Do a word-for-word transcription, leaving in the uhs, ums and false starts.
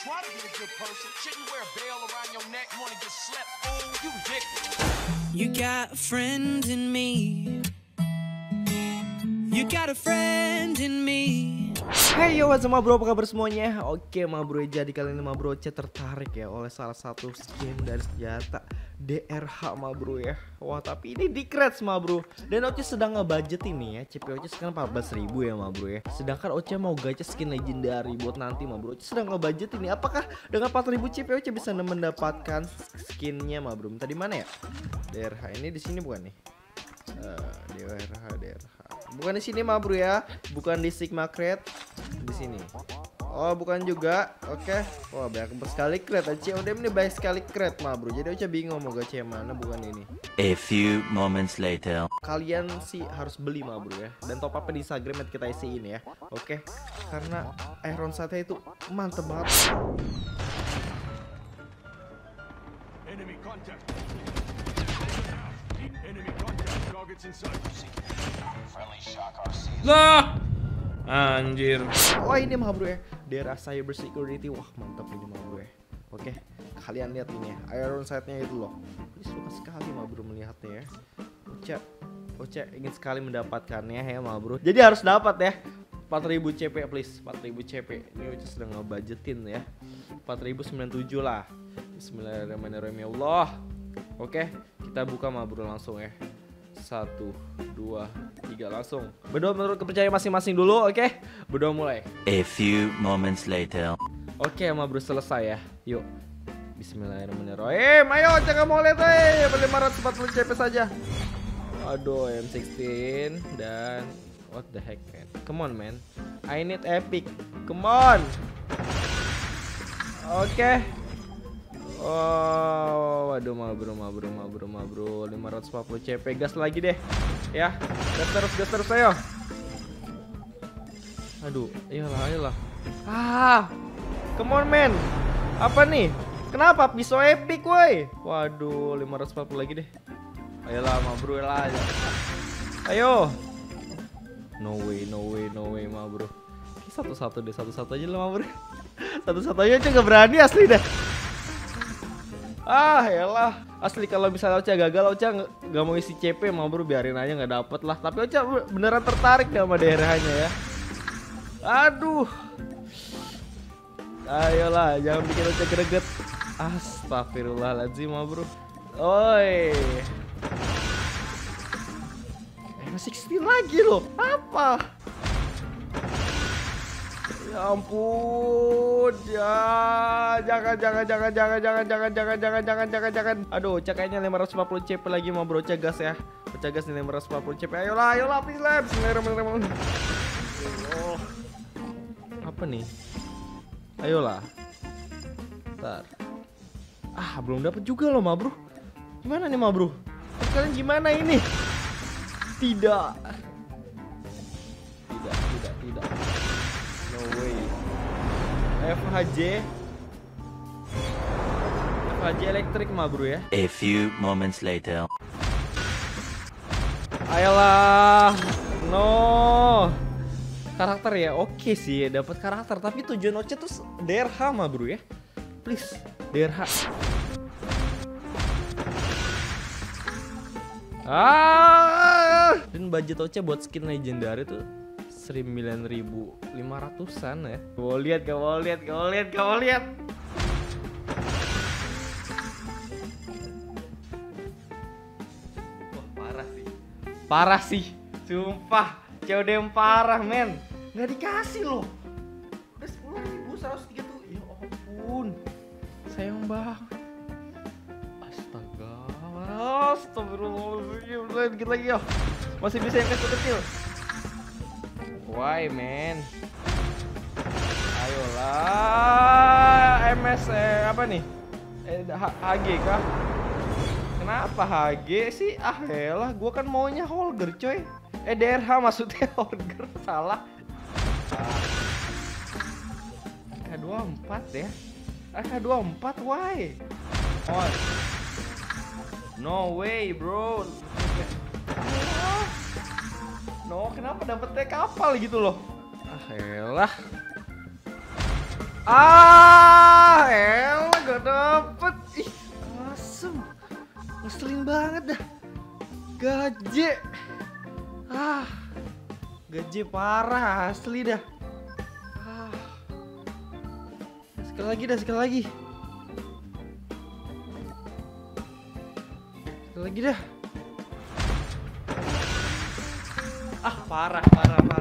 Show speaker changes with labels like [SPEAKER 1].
[SPEAKER 1] You got a friend in me. You got a friend in me.
[SPEAKER 2] Hey yo, what's up ma bro, apa kabar semuanya? Oke ma bro, jadi kali ini ma bro C tertarik ya oleh salah satu skin dari senjata D R H ma bro ya. Wah tapi ini di creds ma bro. Dan Oce sedang ngebudget ini ya, C P Oce sekarang empat belas ribu ya ma bro ya. Sedangkan Oce mau gacha skin legendary buat nanti ma bro. Oce sedang ngebudget ini, apakah dengan empat ribu C P Oce bisa mendapatkan skinnya ma bro? Minta di mana ya? D R H ini di sini bukan nih? Uh, D R H D R H bukan di sini ma bro ya, bukan di Sigma Crate, di sini. Oh bukan juga, oke. Okay. Wah banyak sekali crate, C O D M ini banyak sekali crate ma bro. Jadi Oce bingung mau gacha yang mana, bukan ini.
[SPEAKER 3] A few moments later.
[SPEAKER 2] Kalian sih harus beli ma bro ya, dan top up di Instagram kita isiin ya, oke? Okay? Karena iron sight-nya itu mantep banget. Enemy contact. Enemy contact. Targets inside.
[SPEAKER 4] Lah anjir.
[SPEAKER 2] Oh ini mah bro ya, daerah cyber security. Wah mantap ini mah bro ya. Oke, kalian lihat ini ya, iron sight-nya itu loh. Ini suka sekali mah bro melihatnya ya. Oce, Oce ingin sekali mendapatkannya ya mah bro. Jadi harus dapat ya empat ribu C P please, empat ribu C P. Ini Oce sedang ngebudgetin ya, empat ribu sembilan puluh tujuh lah. Bismillahirrahmanirrahim ya Allah. Oke, kita buka mah bro langsung ya. Satu, dua, tiga langsung. Berdoa menurut kepercayaan masing-masing dulu, oke? Okay? Berdoa mulai.
[SPEAKER 3] A few moments later.
[SPEAKER 2] Oke, okay, ma bro selesai ya. Yuk. Bismillahirrahmanirrahim. Ayo, jangan mau lihat eh lima ratus empat puluh C P saja. Aduh, M enam belas dan what the heck man. Come on man. I need epic. Come on. Oke. Okay. Oh, waduh ma bro, ma bro, ma bro, ma bro, lima ratus empat puluh C P, gas lagi deh, ya, gas terus, gas terus, ayo. Aduh, ayolah, ayolah. Ah, come on man, apa nih? Kenapa pisau epic, woi? Waduh, lima ratus empat puluh lagi deh. Ayolah, ma bro lah, ayo. Ayo. No way, no way, no way, ma bro. Satu-satu deh, satu-satu aja lah, ma bro. Satu-satu aja nggak berani asli deh. Ah yalah, asli kalau misalnya Oce gagal, Oce nggak mau isi C P mau bro, biarin aja nggak dapet lah. Tapi Oce beneran tertarik sama daerahnya ya. Aduh, ayolah, jangan bikin Oce greget. Astagfirullahaladzim ma bro. Oi, M enam belas lagi loh, apa? Ya ampun, ya jangan jangan jangan jangan jangan jangan jangan jangan jangan jangan jangan. Aduh, cakainya lima ratus empat puluh C P lagi mau bro, gas ya. Gas nih lima ratus empat puluh C P. Ayolah, ayolah, please lah. Bismillahirrahmanirrahim. Oh. Apa nih? Ayolah. Bentar. Ah, belum dapat juga loh, ma bro. Gimana nih, ma bro? Kalian gimana ini? Tidak. Tidak, tidak, tidak. No way. F H J F H J elektrik mah bro ya.
[SPEAKER 3] A few moments later.
[SPEAKER 2] Ayolah. No. Karakter ya oke sih, dapat karakter, tapi tujuan Oce tuh D R H mah bro ya. Please, D R H. Ah. Dan budget Oce buat skin legendary tuh sembilan ribu lima ratusan ya. Kau lihat, kau lihat, kau lihat, kau lihat. Wah parah sih, parah sih, sumpah. C O D M parah men, nggak dikasih loh. Udah sepuluh ribu seratus tiga tuh, ya ampun, sayang banget. Astaga, astagfirullahaladzim, dikit lagi ya. Masih bisa yang kecil-kecil. Why man? Ayolah, M S eh, apa nih? Eh, H G kah? Kenapa H G sih? Ah elah, gua kan maunya Holger coy. Eh D R H maksudnya Holger, salah. A K dua puluh empat ya? A K dua puluh empat why? Oh, no way bro. No, kenapa dapetnya kapal gitu loh? Ah, elah. Ah! Ngeselin banget dah. Gaje. Ah. Gaje parah asli dah. Ah. Sekali lagi dah, sekali lagi. Sekali lagi dah. Ah, parah, parah, parah.